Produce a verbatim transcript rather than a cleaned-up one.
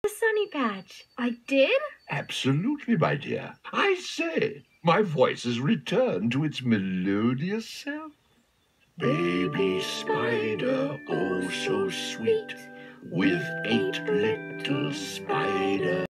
the sunny patch. I did? Absolutely, my dear. I say, my voice has returned to its melodious self. Baby spider, oh so sweet, with eight little spiders.